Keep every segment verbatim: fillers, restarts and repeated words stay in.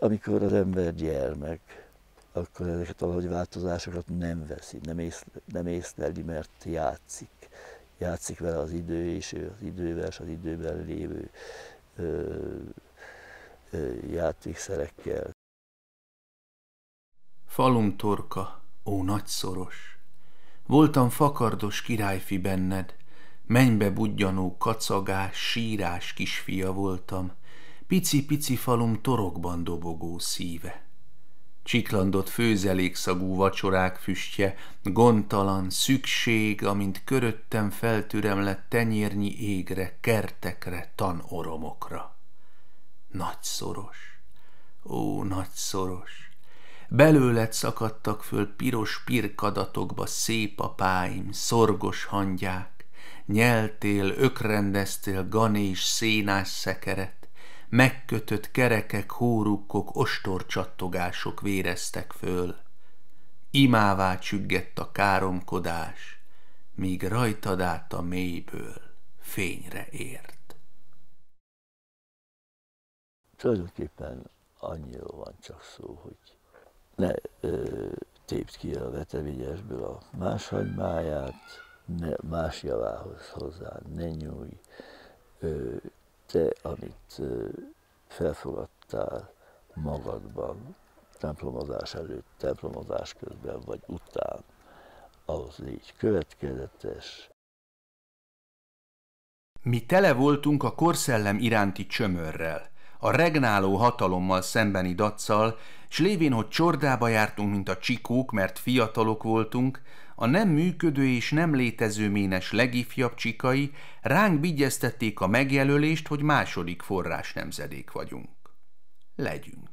amikor az ember gyermek, akkor ezeket valahogy változásokat nem veszi, nem, ész, nem észleli, mert játszik. Játszik vele az idő, és ő az idővel, és az időben lévő ö, ö, játékszerekkel. Falum torka, ó nagyszoros, voltam fakardos királyfi benned, mennybe budjanó kacagás, sírás kisfia voltam, pici-pici falum torokban dobogó szíve. Csiklandott főzelékszagú vacsorák füstje, gondtalan szükség, amint köröttem feltüremlett tenyérnyi égre, kertekre, tanoromokra. Nagyszoros, ó nagyszoros, belőled szakadtak föl piros pirkadatokba szép apáim, szorgos hangyák, nyeltél, ökrendeztél ganés szénás szekeret, megkötött kerekek, hórukkok, ostorcsattogások véreztek föl. Imává csüggett a káromkodás, míg rajtad át a mélyből fényre ért. Tulajdonképpen annyiról van csak szó, hogy ne ö, tépd ki a veteményesből a más hagymáját, ne más javához hozzá ne nyújj. Ö, te, amit ö, felfogadtál magadban, templomozás előtt, templomozás közben vagy után, ahhoz légy következetes. Mi tele voltunk a korszellem iránti csömörrel, a regnáló hatalommal szembeni daccal, s lévén, hogy csordába jártunk, mint a csikók, mert fiatalok voltunk, a nem működő és nem létező ménes legifjabb csikai ránk vigyeztették a megjelölést, hogy második forrás nemzedék vagyunk. Legyünk.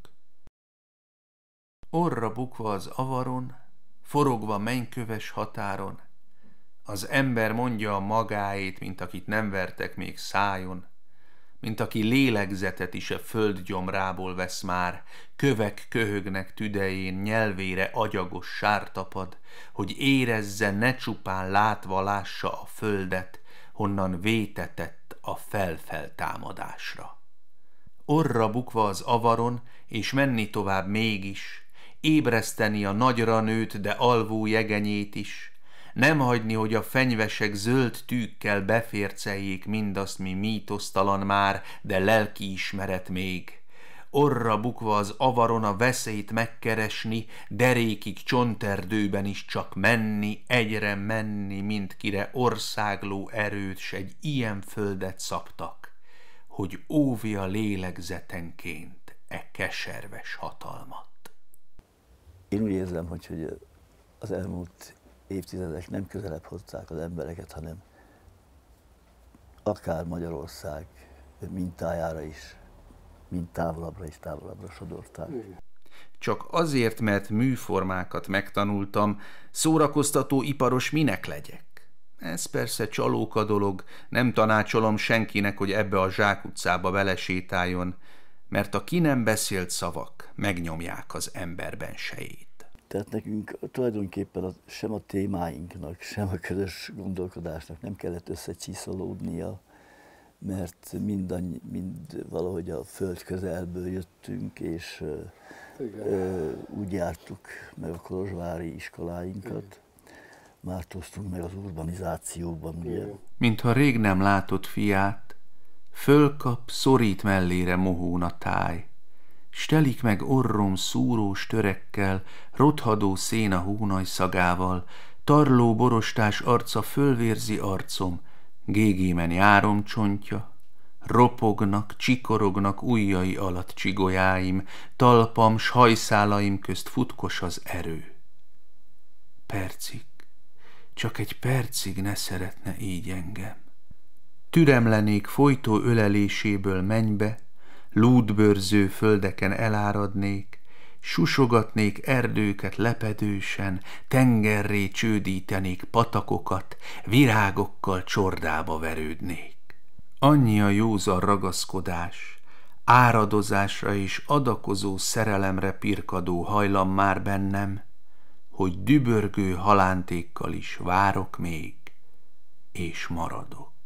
Orra bukva az avaron, forogva mennyköves határon, az ember mondja a magáét, mint akit nem vertek még szájon, mint aki lélegzetet is a földgyomrából vesz már, kövek köhögnek tüdején, nyelvére agyagos sár tapad, hogy érezze, ne csupán látva lássa a földet, honnan vétetett a felfeltámadásra. Orra bukva az avaron, és menni tovább mégis, ébreszteni a nagyra nőtt, de alvó jegenyét is, nem hagyni, hogy a fenyvesek zöld tűkkel beférceljék mindazt, mi mítosztalan már, de lelkiismeret még. Orra bukva az avaron a veszélyt megkeresni, derékig csonterdőben is csak menni, egyre menni, mint kire országló erőt s egy ilyen földet szabtak, hogy óvja lélegzetenként e keserves hatalmat. Én úgy érzem, hogy, hogy az elmúlt évtizedek nem közelebb hozták az embereket, hanem akár Magyarország mintájára is, mint távolabbra és távolabbra sodorták. Csak azért, mert műformákat megtanultam, szórakoztató iparos minek legyek? Ez persze csalóka dolog, nem tanácsolom senkinek, hogy ebbe a zsákutcába belesétáljon, mert a ki nem beszélt szavak megnyomják az ember bensejét. Tehát nekünk tulajdonképpen a, sem a témáinknak, sem a közös gondolkodásnak nem kellett összecsiszolódnia, mert mindannyi, mind valahogy a föld közelből jöttünk, és ö, úgy jártuk meg a kolozsvári iskoláinkat, mártoztunk meg az urbanizációban, ugye. Mintha rég nem látott fiát, fölkap, szorít mellére mohón a táj, s telik meg orrom szúrós törekkel, rothadó széna hónaj szagával, tarló borostás arca fölvérzi arcom, gégémen járom csontja, ropognak, csikorognak ujjai alatt csigolyáim, talpam s hajszálaim közt futkos az erő. Percig, csak egy percig ne szeretne így engem. Türemlenék folytó öleléséből mennybe, lúdbőrző földeken eláradnék, susogatnék erdőket lepedősen, tengerré csődítenék patakokat, virágokkal csordába verődnék. Annyi a józan ragaszkodás, áradozásra és adakozó szerelemre pirkadó hajlam már bennem, hogy dübörgő halántékkal is várok még, és maradok.